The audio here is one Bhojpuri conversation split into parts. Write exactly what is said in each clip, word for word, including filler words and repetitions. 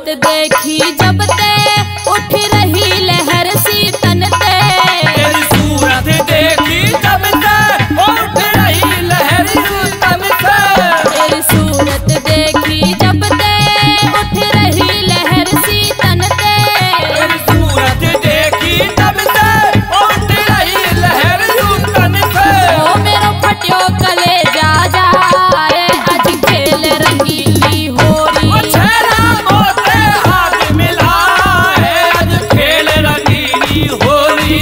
सूरत देखी जब ते उठ रही लहर सी तन ते। तेरी सूरत देखी जब ते उठ रही लहर सी तन ते। तेरी सूरत देखी जब ते उठ रही लहर सी तन ते। तेरी सूरत देखी जब ते उठ रही लहर सी तन ते। ओ मेरो फटियो कले जा जा रे आज खेल रंगीली होरी। ओ छेड़ा मोते हाथ मिला है आज खेल रंगीली होली।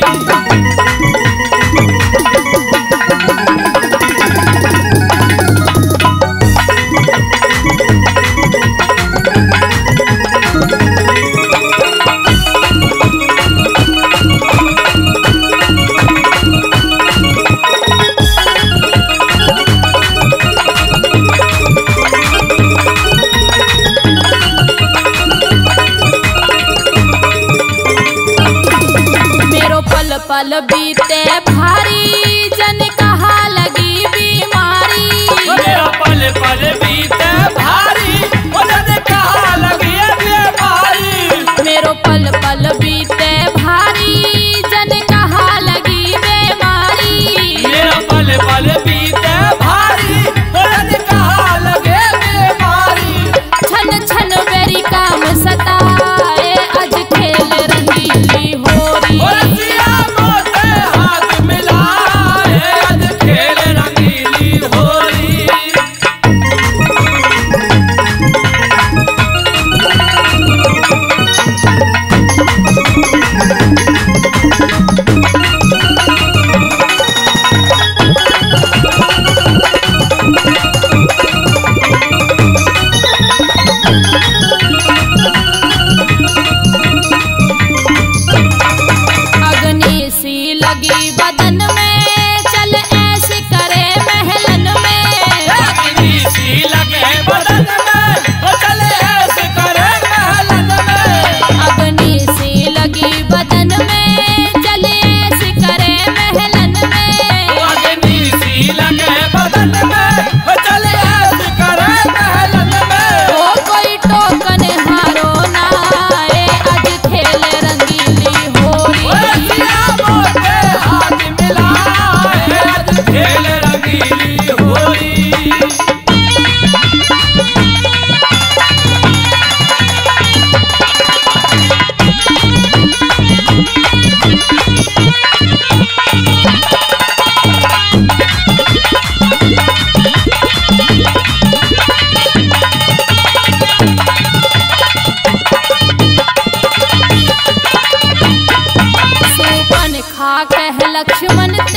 पल पल बीते भारी जन कहा लगी बीमारी। मेरा पल पल बीते भारी जन कहा लगी बीमारी। मेरो पल पल बीते भारी जन कहा लगी बीमारी। मेरा पल पल बीते भारी जन कहा लगे बीमारी। छन छन बेरी काम सताए आज खेल रंगीली होरी। अग्नि सी लगी बदन में चल ऐसे करे महलन में। अग्नि सी लगे बदन में चल ऐसे करे महलन में। अग्नि सी लगी बदन में चल ऐसे करे महलन में। अग्नि सी लगे बदन में चल ऐसे करे महलन में। ओ कोई टोकन हारो ना आए आज खेल रंगीली होरी। मोते हाथ मिला है आज खेल रंगीली होली। सुपन खा कह लक्ष्मण